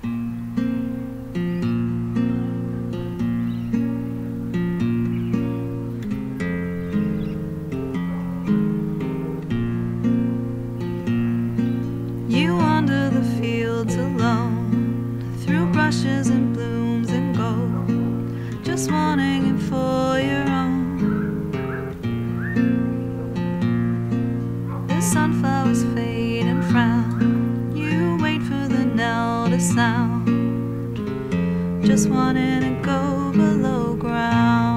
You wander the fields alone, through brushes and blooms and gold, just wanting it for your own. The sunflowers fade and frown, you wait for the knell to sound, just wanting to go below ground.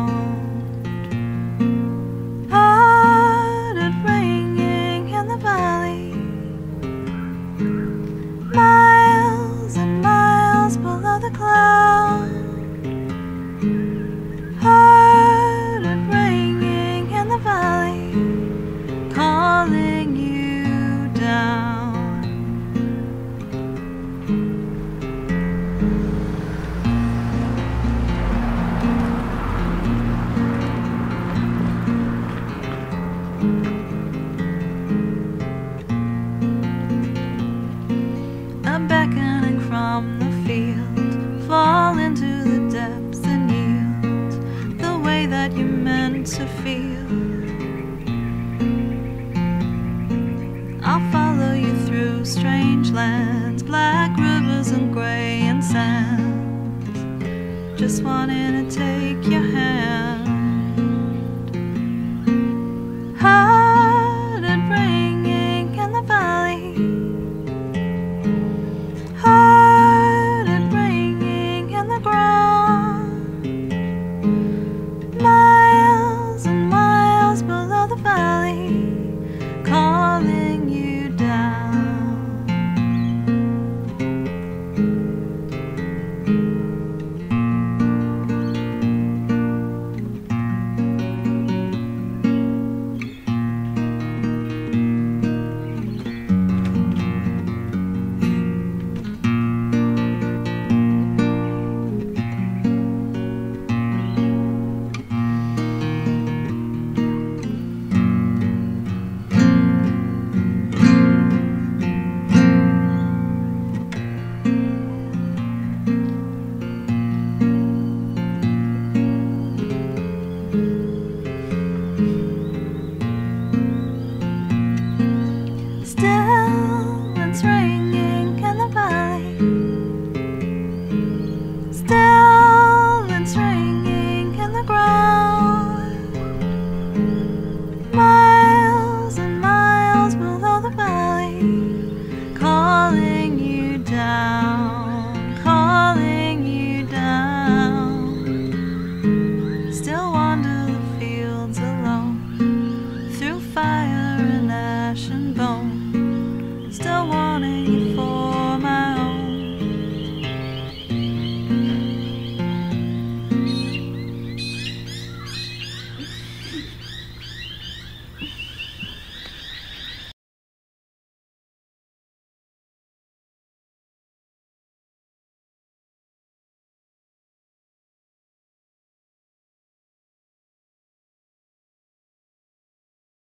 Hearted ringing in the valley, miles and miles below the cloud. Hearted ringing in the valley, calling you down. A beckoning from the field, fall into the depths and yield the way that you meant to feel. I'll follow you through strange lands, black rivers and gray and sands, just wanting to take your hand. Hearted ringing in the valley, hearted ringing in the ground, miles and miles below the valley, calling you down. Still it's ringing in the valley, still it's ringing in the ground, miles and miles below the valley, calling you down, calling you down. Still wander the fields alone, through fire and ash and bone, still wanting you